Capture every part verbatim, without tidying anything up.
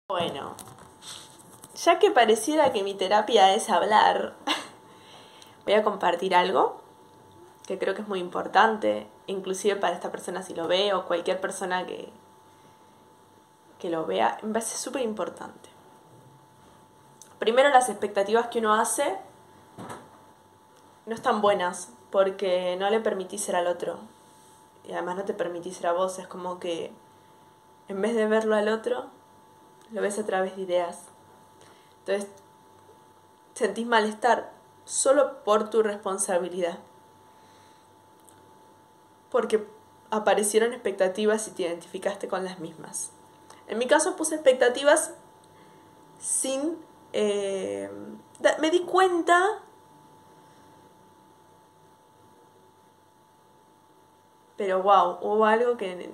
Bueno, ya que pareciera que mi terapia es hablar, voy a compartir algo que creo que es muy importante, inclusive para esta persona si lo ve o cualquier persona que, que lo vea, me parece súper importante. Primero, las expectativas que uno hace no están buenas porque no le permitís ser al otro y además no te permitís ser a vos. Es como que en vez de verlo al otro, lo ves a través de ideas. Entonces sentís malestar solo por tu responsabilidad, porque aparecieron expectativas y te identificaste con las mismas. En mi caso puse expectativas sin... Eh, me di cuenta, pero wow, hubo algo que,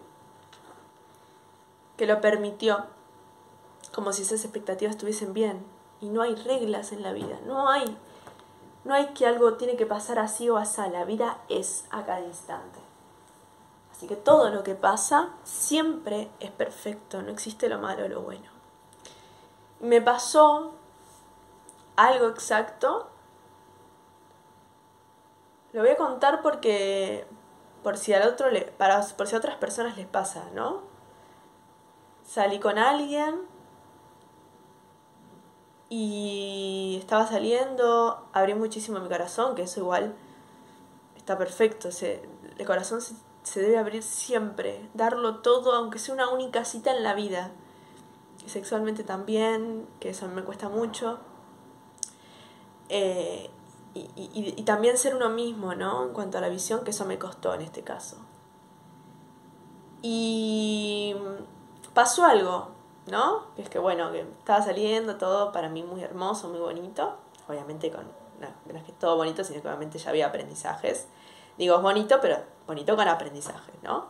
que lo permitió, como si esas expectativas estuviesen bien. Y no hay reglas en la vida, no hay, no hay que algo tiene que pasar así o así, la vida es a cada instante. Así que todo lo que pasa siempre es perfecto, no existe lo malo o lo bueno. Me pasó algo exacto, lo voy a contar porque por si al otro le, para, por si a otras personas les pasa, ¿no? Salí con alguien y estaba saliendo, abrí muchísimo mi corazón, que eso igual está perfecto, se, el corazón se, se debe abrir siempre, darlo todo, aunque sea una única cita en la vida. Sexualmente también, que eso me cuesta mucho. Eh, y, y, y también ser uno mismo, ¿no? En cuanto a la visión, que eso me costó en este caso. Y pasó algo, ¿no? Es que bueno, que estaba saliendo todo para mí muy hermoso, muy bonito. Obviamente con, no, no es que todo bonito, sino que obviamente ya había aprendizajes. Digo, es bonito, pero bonito con aprendizajes, ¿no?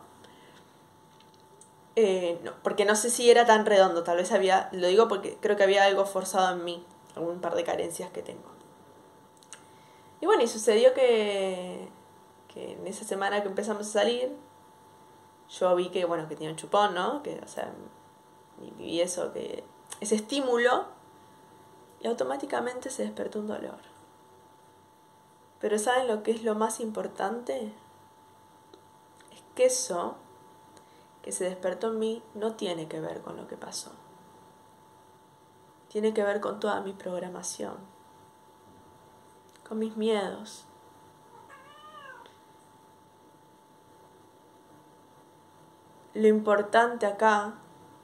Eh, no, porque no sé si era tan redondo, tal vez había, lo digo porque creo que había algo forzado en mí, algún par de carencias que tengo. Y bueno, y sucedió que, que en esa semana que empezamos a salir, yo vi que, bueno, que tenía un chupón, ¿no? Que, o sea, vi eso, que ese estímulo, y automáticamente se despertó un dolor. Pero ¿saben lo que es lo más importante? Es que eso que se despertó en mí no tiene que ver con lo que pasó. Tiene que ver con toda mi programación, con mis miedos. Lo importante acá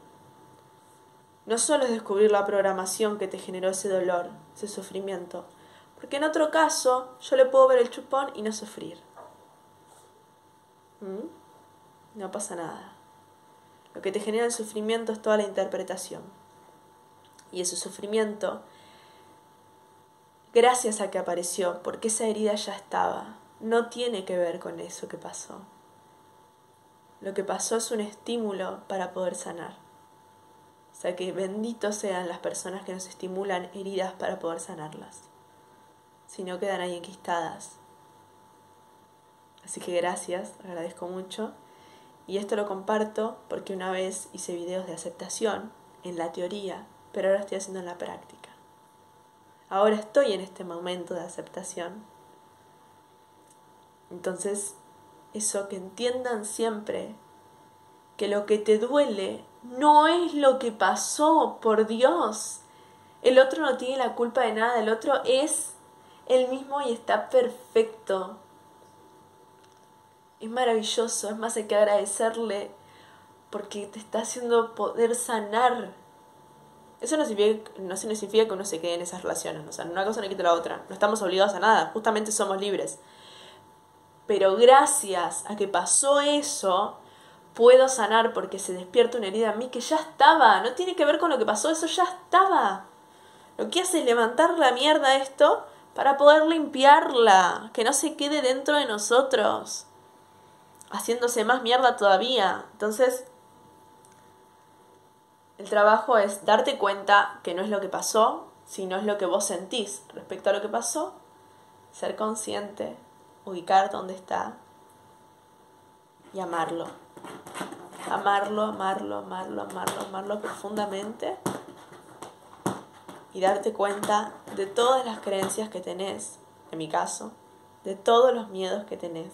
no solo es descubrir la programación que te generó ese dolor, ese sufrimiento, porque en otro caso yo le puedo ver el chupón y no sufrir. ¿Mm? No pasa nada. Lo que te genera el sufrimiento es toda la interpretación. Y ese sufrimiento, gracias a que apareció, porque esa herida ya estaba, no tiene que ver con eso que pasó. Lo que pasó es un estímulo para poder sanar. O sea que benditos sean las personas que nos estimulan heridas para poder sanarlas. Si no, quedan ahí enquistadas. Así que gracias, agradezco mucho. Y esto lo comparto porque una vez hice videos de aceptación en la teoría, pero ahora estoy haciendo en la práctica. Ahora estoy en este momento de aceptación. Entonces, eso, que entiendan siempre que lo que te duele no es lo que pasó, por Dios. El otro no tiene la culpa de nada, el otro es el mismo y está perfecto. Es maravilloso, es más, hay que agradecerle porque te está haciendo poder sanar. Eso no significa, no significa que uno se quede en esas relaciones, o sea, una cosa no quita la otra, no estamos obligados a nada, justamente somos libres. Pero gracias a que pasó eso, puedo sanar porque se despierta una herida en mí que ya estaba, no tiene que ver con lo que pasó, eso ya estaba. Lo que hace es levantar la mierda esto para poder limpiarla, que no se quede dentro de nosotros, haciéndose más mierda todavía. Entonces, el trabajo es darte cuenta que no es lo que pasó, sino es lo que vos sentís respecto a lo que pasó, ser consciente, ubicar dónde está y amarlo. Amarlo, amarlo, amarlo, amarlo, amarlo profundamente y darte cuenta de todas las creencias que tenés, en mi caso, de todos los miedos que tenés.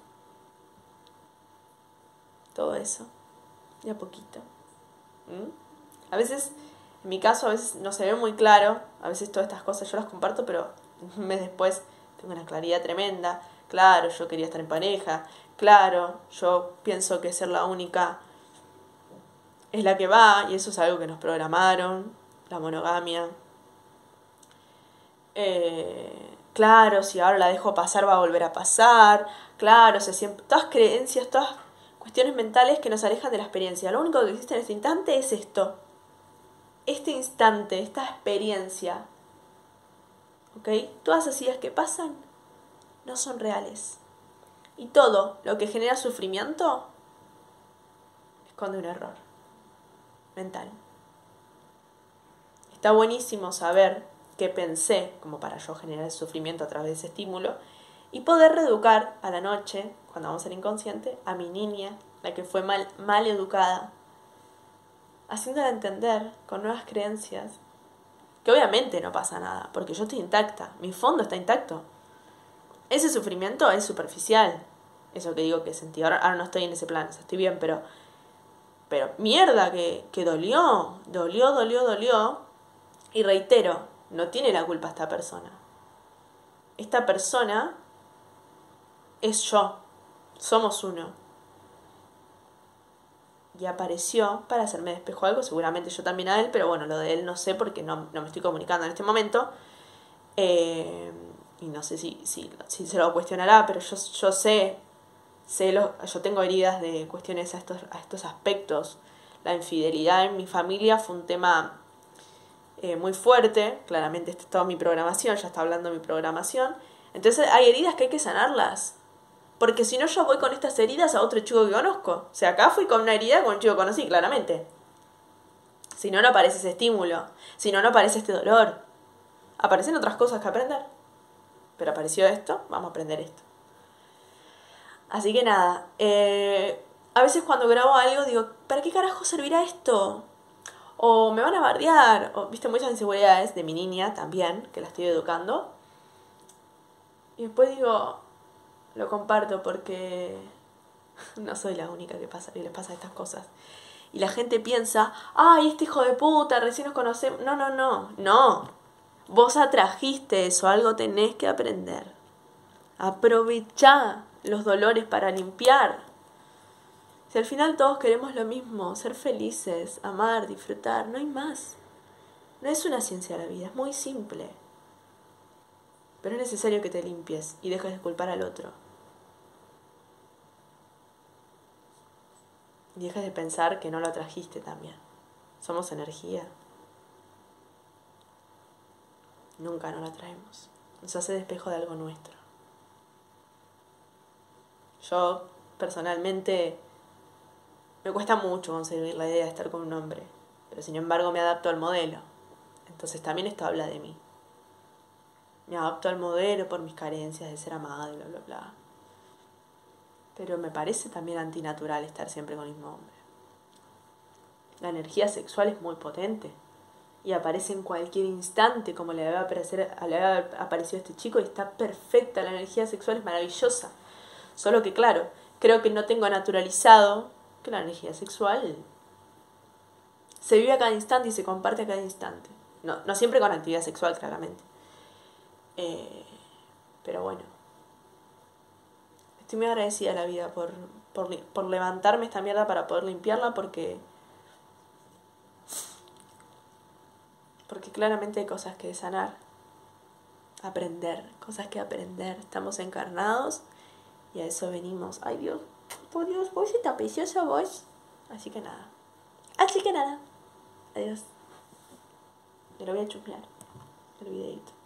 Todo eso, de a poquito. ¿Mm? A veces, en mi caso, a veces no se ve muy claro, a veces todas estas cosas yo las comparto, pero un mes después tengo una claridad tremenda. Claro, yo quería estar en pareja, claro, yo pienso que ser la única es la que va, y eso es algo que nos programaron, la monogamia. Eh, claro, si ahora la dejo pasar va a volver a pasar, claro, o sea, siempre, todas creencias, todas cuestiones mentales que nos alejan de la experiencia. Lo único que existe en este instante es esto, este instante, esta experiencia. ¿Ok? Todas esas ideas que pasan no son reales. Y todo lo que genera sufrimiento esconde un error mental. Está buenísimo saber qué pensé, como para yo generar el sufrimiento a través de ese estímulo, y poder reeducar a la noche, cuando vamos al inconsciente, a mi niña, la que fue mal, mal educada, haciéndola entender con nuevas creencias, que obviamente no pasa nada, porque yo estoy intacta, mi fondo está intacto. Ese sufrimiento es superficial, eso que digo que sentí, ahora, ahora no estoy en ese plan, estoy bien, pero, pero mierda, que, que dolió, dolió, dolió, dolió, y reitero, no tiene la culpa esta persona. Esta persona es yo, somos uno. Y apareció para hacerme despejo algo, seguramente yo también a él, pero bueno, lo de él no sé porque no, no me estoy comunicando en este momento. Eh, y no sé si, si, si se lo cuestionará, pero yo, yo sé, sé lo, yo tengo heridas de cuestiones a estos, a estos aspectos. La infidelidad en mi familia fue un tema eh, muy fuerte, claramente esta es toda mi programación, ya está hablando mi programación. Entonces hay heridas que hay que sanarlas. Porque si no, yo voy con estas heridas a otro chico que conozco. O sea, acá fui con una herida con un chico que conocí, claramente. Si no, no aparece ese estímulo. Si no, no aparece este dolor. Aparecen otras cosas que aprender. Pero apareció esto, vamos a aprender esto. Así que nada. Eh, a veces cuando grabo algo digo, ¿para qué carajo servirá esto? O me van a bardear. O, viste, muchas inseguridades de mi niña también, que la estoy educando. Y después digo, lo comparto porque no soy la única que pasa, que les pasa estas cosas. Y la gente piensa, ay, este hijo de puta, recién nos conocemos. No, no, no, no. Vos atrajiste eso, algo tenés que aprender. Aprovechá los dolores para limpiar. Si al final todos queremos lo mismo, ser felices, amar, disfrutar, no hay más. No es una ciencia la vida, es muy simple. Pero es necesario que te limpies y dejes de culpar al otro. Y dejes de pensar que no lo atrajiste también. Somos energía. Nunca nos la traemos. Nos hace despejo de algo nuestro. Yo, personalmente, me cuesta mucho conseguir la idea de estar con un hombre. Pero sin embargo me adapto al modelo. Entonces también esto habla de mí. Me adapto al modelo por mis carencias de ser amada y bla, bla, bla. Pero me parece también antinatural estar siempre con el mismo hombre. La energía sexual es muy potente y aparece en cualquier instante, como le había, aparecer, le había aparecido a este chico, y está perfecta, la energía sexual es maravillosa. Solo que claro, creo que no tengo naturalizado que la energía sexual se vive a cada instante y se comparte a cada instante. No, no siempre con actividad sexual, claramente. Eh, pero bueno. Estoy muy agradecida a la vida por, por, por levantarme esta mierda para poder limpiarla, porque porque claramente hay cosas que sanar, aprender, cosas que aprender. Estamos encarnados y a eso venimos. Ay Dios, por Dios, vos sos tan preciosa vos. Así que nada, así que nada, adiós. Me lo voy a chusmear el videito.